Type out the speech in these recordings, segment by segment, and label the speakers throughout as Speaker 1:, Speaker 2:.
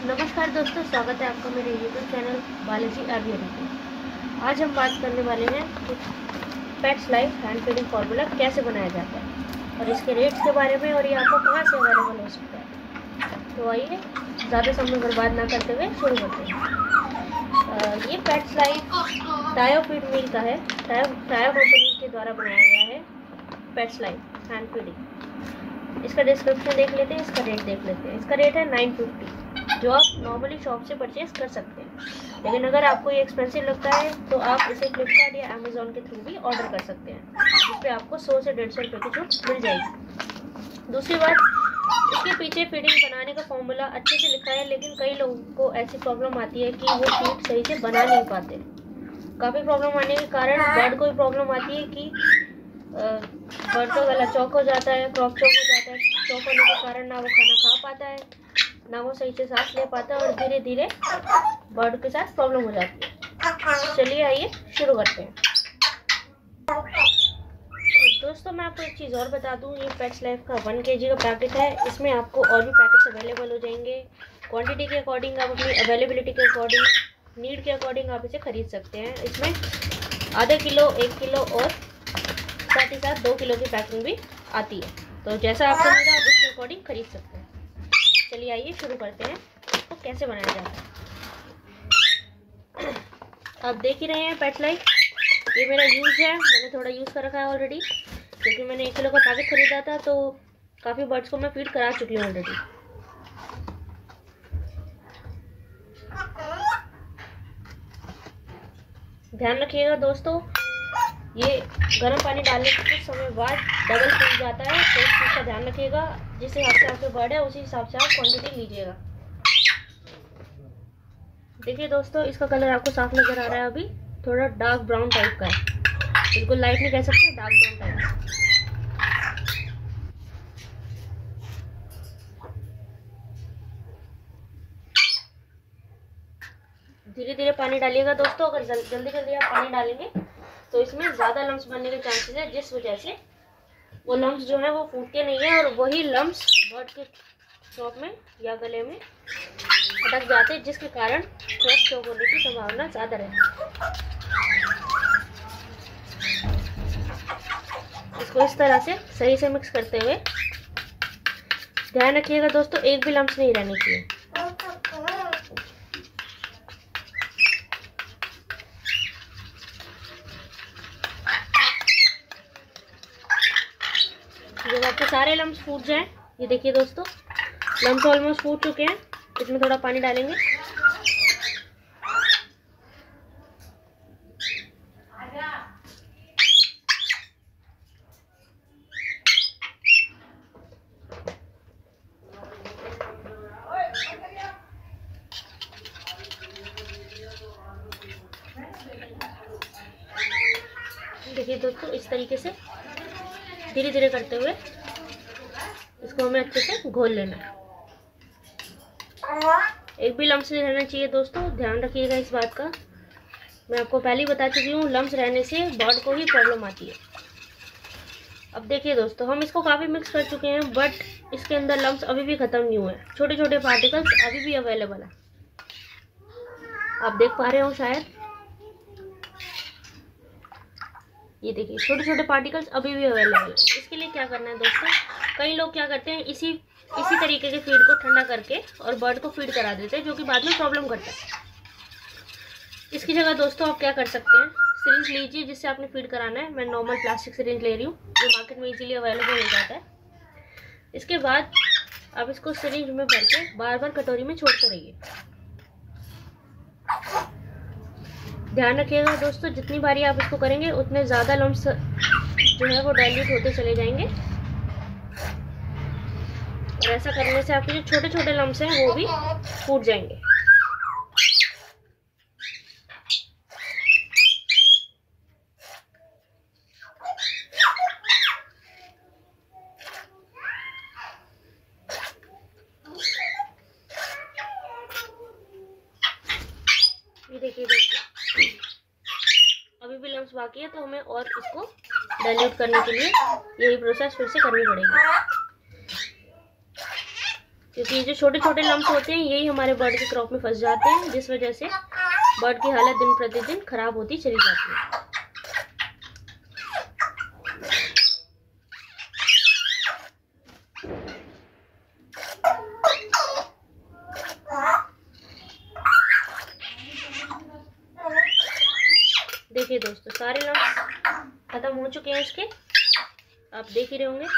Speaker 1: नमस्कार दोस्तों, स्वागत है आपका मेरे यूट्यूब चैनल बालाजी आर्यरी में। आज हम बात करने वाले हैं कि pets life hand feeding formula कैसे बनाया जाता है और इसके रेट्स के बारे में, और ये आपको कहाँ से अवेलेबल हो सकता है। तो आइए ज़्यादा समय बर्बाद ना करते हुए शुरू करते हैं। ये pets life Tayo feed mill का है, टायो कंपनी के द्वारा बनाया गया है पेट्स लाइफ हैंड फीडिंग। इसका डिस्क्रिप्शन देख लेते हैं, इसका रेट देख लेते हैं। इसका रेट है 950, जो आप नॉर्मली शॉप से परचेज कर सकते हैं। लेकिन अगर आपको ये एक्सपेंसिव लगता है तो आप इसे फ्लिपकार्ट या अमेजोन के थ्रू भी ऑर्डर कर सकते हैं, जिस पे आपको 100 से 150 रुपये की छूट मिल जाएगी। दूसरी बात, इसके पीछे फीडिंग बनाने का फॉर्मूला अच्छे से लिखा है, लेकिन कई लोगों को ऐसी प्रॉब्लम आती है कि वो फीड सही से बना नहीं पाते। काफ़ी प्रॉब्लम आने के कारण बर्ड को भी प्रॉब्लम आती है कि बर्ड का गला चौक हो जाता है, क्रॉप चौक हो जाता है। चौक होने के कारण ना वो खाना खा पाता है, ना वो सही से सांस ले पाता है, और धीरे धीरे बर्ड के साथ प्रॉब्लम हो जाती है। चलिए आइए शुरू करते हैं। और दोस्तों, मैं आपको एक चीज़ और बता दूं, ये पेट्स लाइफ का 1 kg का पैकेट है। इसमें आपको और भी पैकेट्स अवेलेबल हो जाएंगे। क्वांटिटी के अकॉर्डिंग आप अपनी अवेलेबिलिटी के अकॉर्डिंग, नीड के अकॉर्डिंग आप इसे खरीद सकते हैं। इसमें आधा किलो, 1 किलो और साथ ही साथ 2 किलो की पैकिंग भी आती है। तो जैसा आपको नीड है आप उसके अकॉर्डिंग खरीद सकते हैं। चलिए आइए शुरू करते हैं इसको कैसे बनाया जाता है। आप देख ही रहे हैं पेट लाइफ, ये मेरा यूज़ है। मैंने थोड़ा यूज़ कर रखा है ऑलरेडी, क्योंकि मैंने 1 किलो का पैकेट खरीदा था, तो काफ़ी बर्ड्स को मैं फीड करा चुकी हूँ ऑलरेडी। ध्यान रखिएगा दोस्तों, ये गर्म पानी डालने के कुछ समय बाद डबल फूल जाता है, तो इस चीज़ का ध्यान रखिएगा। जिस हिसाब से आपके बर्ड है उसी हिसाब से आप क्वांटिटी लीजिएगा। देखिए दोस्तों, इसका कलर आपको साफ नज़र आ रहा है। अभी थोड़ा डार्क ब्राउन टाइप का है, बिल्कुल लाइट नहीं कह सकते, डार्क ब्राउन टाइप। धीरे धीरे पानी डालिएगा दोस्तों। अगर जल्दी जल्दी आप पानी डालेंगे तो इसमें ज़्यादा लम्स बनने के चांसेस है, जिस वजह से वो लम्स जो है वो फूटते नहीं है, और वही लम्स बर्ड के चौक में या गले में अटक जाते हैं, जिसके कारण क्रॉप चौक होने की संभावना ज़्यादा रहती है। इसको इस तरह से सही से मिक्स करते हुए ध्यान रखिएगा दोस्तों, एक भी लम्स नहीं रहने चाहिए। जब आपके सारे लम्स फूट जाएं, ये देखिए दोस्तों, लम्स ऑलमोस्ट फूट चुके हैं। इसमें थोड़ा पानी डालेंगे। देखिए दोस्तों, इस तरीके से धीरे धीरे करते हुए इसको हमें अच्छे से घोल लेना है। एक भी लम्स नहीं रहना चाहिए दोस्तों, ध्यान रखिएगा इस बात का। मैं आपको पहले ही बता चुकी हूँ, लम्स रहने से बर्ड को ही प्रॉब्लम आती है। अब देखिए दोस्तों, हम इसको काफ़ी मिक्स कर चुके हैं, बट इसके अंदर लम्स अभी भी ख़त्म नहीं हुए हैं। छोटे छोटे पार्टिकल्स अभी भी अवेलेबल है, आप देख पा रहे हो शायद। ये देखिए, छोटे छोटे पार्टिकल्स अभी भी अवेलेबल है। इसके लिए क्या करना है दोस्तों, कई लोग क्या करते हैं, इसी तरीके के फीड को ठंडा करके और बर्ड को फीड करा देते हैं, जो कि बाद में प्रॉब्लम करता है। इसकी जगह दोस्तों आप क्या कर सकते हैं, सिरिंज लीजिए जिससे आपने फीड कराना है। मैं नॉर्मल प्लास्टिक सिरिंज ले रही हूँ, जो मार्केट में इजीली अवेलेबल हो जाता है। इसके बाद आप इसको सिरिंज में भर के बार बार कटोरी में छोड़ते रहिए। ध्यान रखिएगा दोस्तों, जितनी बारी आप इसको करेंगे उतने ज़्यादा लम्स जो है वो डाइल्यूट होते चले जाएंगे, और ऐसा करने से आपके जो छोटे छोटे लम्स हैं वो भी फूट जाएंगे। ये देखिए दोस्तों, अभी भी लम्स बाकी है, तो हमें और इसको डाइल्यूट करने के लिए यही प्रोसेस फिर से करनी पड़ेगी। क्योंकि जो छोटे छोटे लम्स होते हैं यही हमारे बर्ड के क्रॉप में फंस जाते हैं, जिस वजह से बर्ड की हालत दिन प्रतिदिन खराब होती चली जाती है। देखिए दोस्तों, सारे लम्स खत्म हो चुके हैं इसके, आप देख ही रहे होंगे।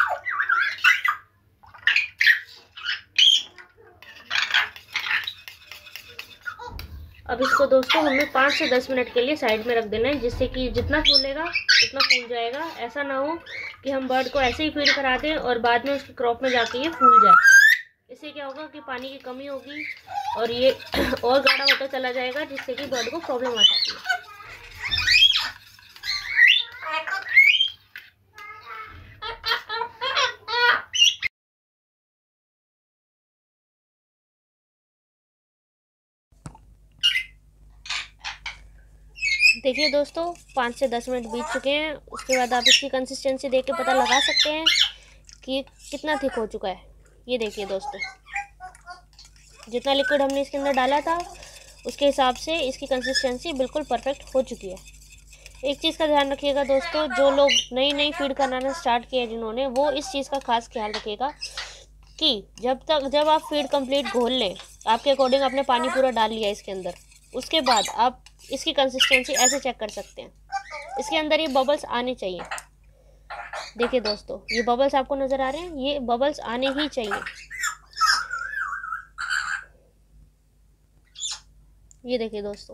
Speaker 1: अब इसको दोस्तों हमें 5 से 10 मिनट के लिए साइड में रख देना है, जिससे कि जितना फूलेगा उतना फूल जाएगा। ऐसा ना हो कि हम बर्ड को ऐसे ही फीड करा दें और बाद में उसके क्रॉप में जाके ये फूल जाए। इससे क्या होगा कि पानी की कमी होगी और ये और गाढ़ा होता चला जाएगा, जिससे कि बर्ड को प्रॉब्लम आ सकती है। देखिए दोस्तों, 5 से 10 मिनट बीत चुके हैं। उसके बाद आप इसकी कंसिस्टेंसी देख के पता लगा सकते हैं कि कितना थिक हो चुका है। ये देखिए दोस्तों, जितना लिक्विड हमने इसके अंदर डाला था उसके हिसाब से इसकी कंसिस्टेंसी बिल्कुल परफेक्ट हो चुकी है। एक चीज़ का ध्यान रखिएगा दोस्तों, जो लोग नई फीड कराना स्टार्ट किया है जिन्होंने, वो इस चीज़ का खास ख्याल रखिएगा कि जब आप फीड कंप्लीट घोल लें, आपके अकॉर्डिंग आपने पानी पूरा डाल लिया इसके अंदर, उसके बाद आप इसकी कंसिस्टेंसी ऐसे चेक कर सकते हैं। इसके अंदर ये बबल्स आने चाहिए। देखिए दोस्तों, ये बबल्स आपको नज़र आ रहे हैं, ये बबल्स आने ही चाहिए। ये देखिए दोस्तों,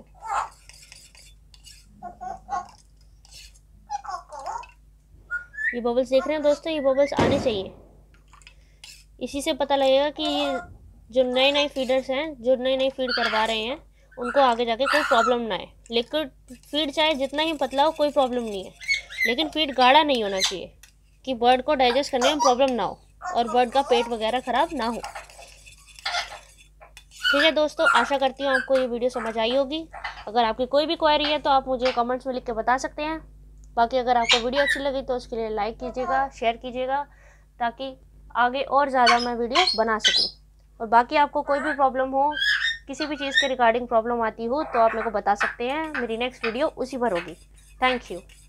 Speaker 1: ये बबल्स देख रहे हैं दोस्तों, ये बबल्स आने चाहिए। इसी से पता लगेगा कि ये जो नए फीडर्स हैं, जो नई फीड करवा रहे हैं, उनको आगे जाके कोई प्रॉब्लम ना आए। लिक्विड फीड चाहे जितना ही पतला हो, कोई प्रॉब्लम नहीं है, लेकिन फीड गाढ़ा नहीं होना चाहिए कि बर्ड को डाइजेस्ट करने में प्रॉब्लम ना हो और बर्ड का पेट वगैरह ख़राब ना हो। ठीक है दोस्तों, आशा करती हूँ आपको ये वीडियो समझ आई होगी। अगर आपकी कोई भी क्वेरी है तो आप मुझे कमेंट्स में लिख के बता सकते हैं। बाकी अगर आपको वीडियो अच्छी लगी तो उसके लिए लाइक कीजिएगा, शेयर कीजिएगा, ताकि आगे और ज़्यादा मैं वीडियो बना सकूँ। और बाकी आपको कोई भी प्रॉब्लम हो, किसी भी चीज़ के रिगार्डिंग प्रॉब्लम आती हो, तो आप मेरे को बता सकते हैं। मेरी नेक्स्ट वीडियो उसी पर होगी। Thank you.